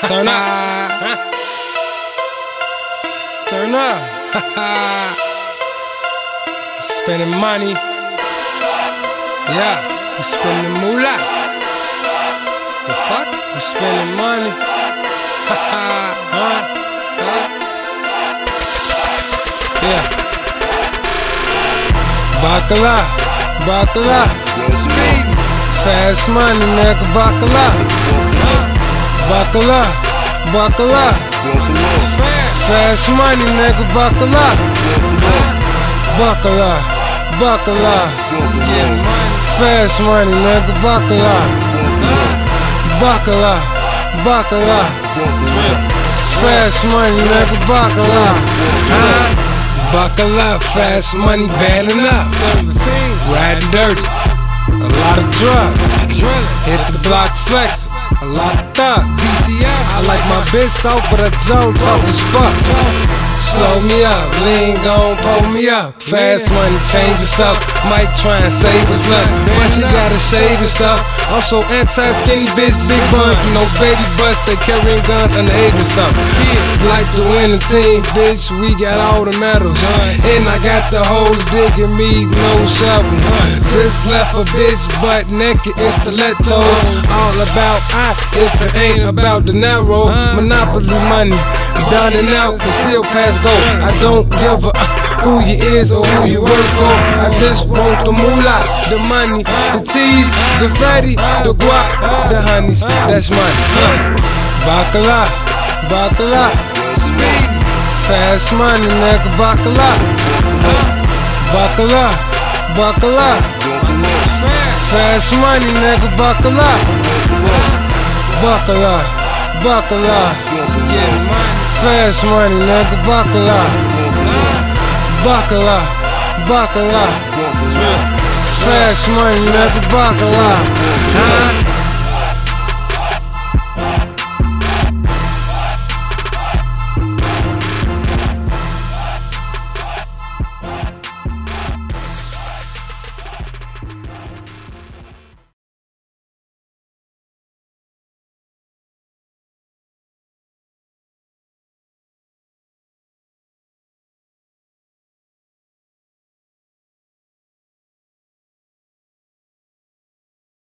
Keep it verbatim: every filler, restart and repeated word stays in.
Turn up. Turn up. Spending money. Yeah, we spending moolah. The fuck? We spending money. huh? Huh? Yeah. Bacala, bacala. Speed. Fast money, nigga. Bacala. Bacala, bacala. Fast money, nigga. Bacala. Bacala, bacala. Fast money, nigga. Bacala. Bacala, bacala. Fast money, nigga. Bacala. Bacala, fast money, bad enough. Riding dirty, a lot of drugs. Hit the block flex, a lot of thugs. D C F, I like my bitch out, but a Joe tough as fuck. Slow me up, lean gon' pull me up. Fast money, changing stuff. Might try and save us luck, but she gotta shave and stuff. I'm so anti-skinny bitch, big buns, no baby butts. They carrying guns underage and stuff. Like the winning team, bitch, we got all the medals. And I got the hoes digging me, no shovel. Just left a bitch butt naked in stilettos. All about I, if it ain't about the narrow. Monopoly money, down and out, but still pass go. I don't give a who you is or who you work for. I just want the moolah, the money, the cheese, the fatty, the guap, the honeys. That's money. Uh. Bacala, bacala. Speed. Fast money, nigga. Bacala. Bacala, bacala. Fast money, nigga. Bacala. Bacala, bacala. Fast money, nigga. Bacala. Bacala, bacala. Fast money, nigga. Bacala.